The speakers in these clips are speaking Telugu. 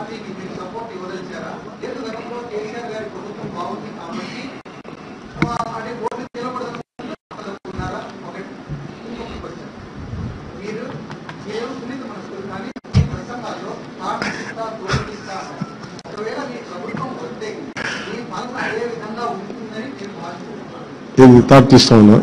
పార్టీకి మీరు సపోర్ట్ ఇవ్వదలిచారా? లేదు గతంలో కేసీఆర్ గారి ప్రభుత్వం బాగుంది కాబట్టి అంటే ఓటు నిలబడుతున్నారా? ఒకటి. ఇంకొక క్వశ్చన్, మీరు కేవలం సున్నిత మనసులు కానీ మీ ప్రసంగాల్లో పాటిస్తా తోడిస్తా ఒకవేళ మీ ప్రభుత్వం వస్తే మీ పాలన అదే విధంగా ఉంటుందని మీరు భావిస్తున్నారు? థాట్ తీస్తామన్నా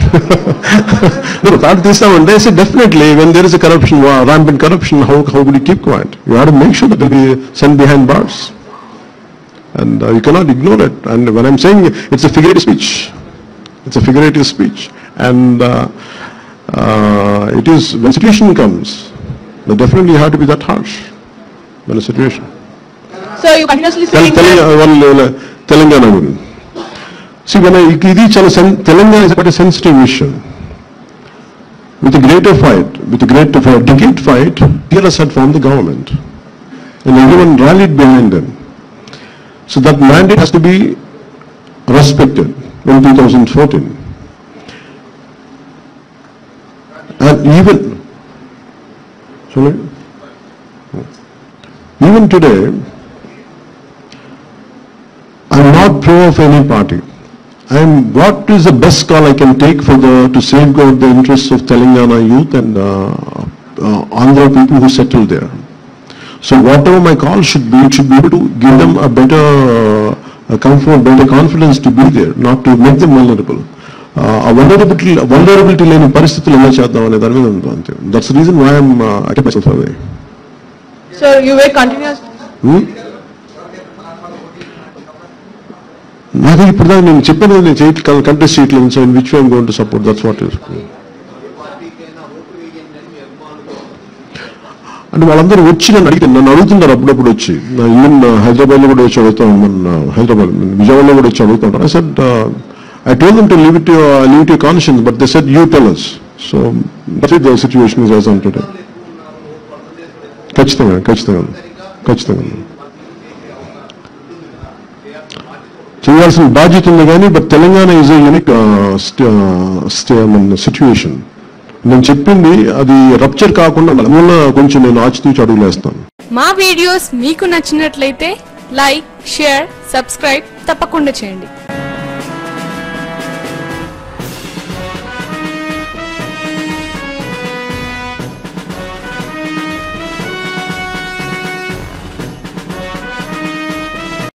థాట్ తీస్తామంటే definitely when there is a corruption, rampant corruption, how could you keep quiet? You have to make sure that they be sent behind bars, and you cannot ignore it. And when I'm saying it's a figurative speech, it's a figurative speech, and it is when situation comes, then definitely you have to be that harsh when a situation. So you continuously saying Telangana will. See, when Telangana is quite a sensitive issue. With a greater fight, decade fight, TRS had formed the government, and everyone rallied behind them. So that mandate has to be respected in 2014. And even today, I'm not pro of any party. What is the best call I can take to safeguard the interests of Telangana youth and Andhra people who settle there. So whatever my call should be, it should be able to give them a better comfort, better confidence to be there, not to make them vulnerable. Vulnerability leni paristhitulo ela cheddam ane dani meeda undu ante. That's the reason why I kept myself away. So you were continuous. నాకు ఇప్పుడు దాకా నేను చెప్పాను, నేను కంటెస్ట్ చేయట్లేదు. So in which way I'm going to support, that's what is. అంటే వాళ్ళందరూ వచ్చి నన్ను అడుగుతున్నారు అప్పుడప్పుడు వచ్చి. ఈవెన్ హైదరాబాద్లో కూడా వచ్చి అడుగుతాం, హైదరాబాద్ విజయవాడలో కూడా వచ్చి అడుగుతాం. I said I told them to leave it to your conscience, but they said you tell us. So that's the situation is as on today. ఖచ్చితంగా చేయాల్సిన బాధ్యత ఉంది కానీ, but Telangana is a unique situation. నేను చెప్పింది అది రప్చర్ కాకుండా కొంచెం నేను ఆచితూచి అడుగులేస్తాను. మా వీడియోస్ మీకు నచ్చినట్లయితే లైక్, షేర్, సబ్స్క్రైబ్ తప్పకుండా చేయండి.